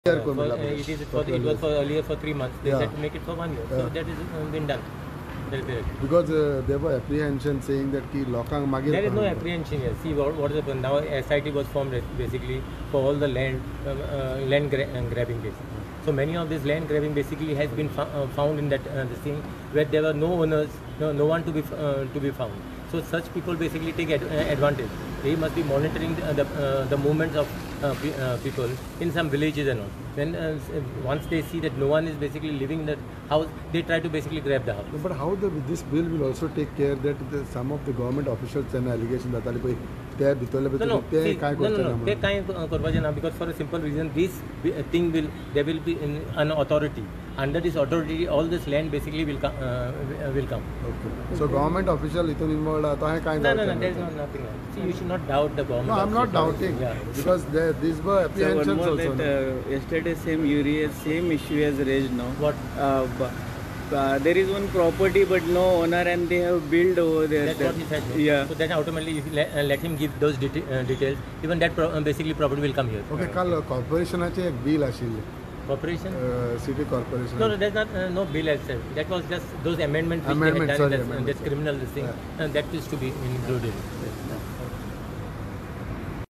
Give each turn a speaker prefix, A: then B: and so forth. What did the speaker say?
A: It
B: was for earlier for 3 months. They said to make it for 1 year. So that is been done.
A: Because there were apprehension saying that
B: there is no apprehension here. See what is happened now. SIT was formed basically for all the land grabbing basically. So many of this land grabbing basically has been found in that this thing where there were no owners, no one to be found. So such people basically take advantage. They must be monitoring the movements of people in some villages and all. Then once they see that no one is basically living in that house, they try to basically grab the house.
A: But how this bill will also take care that some of the government officials and allegations that
B: because for a simple reason, there will be an authority. Under this authority, all this land basically will come.
A: Okay. So government official involved
B: No, there is nothing else. See, you should not doubt the government.
A: No, I'm not doubting.
B: Yeah.
A: Because these were apprehensions also.
C: Yesterday same issue has raised now.
B: What?
C: There is one property but no owner and they have built over there.
B: That's what he said. No?
C: Yeah.
B: So then automatically if let him give those details. Even that basically property will come here.
A: Okay, call corporation a bill ashil.
B: Corporation?
A: City corporation.
B: No, there's not no bill as such. That was just those amendments which they had done. That's criminal thing.
A: Yeah.
B: And that is to be included.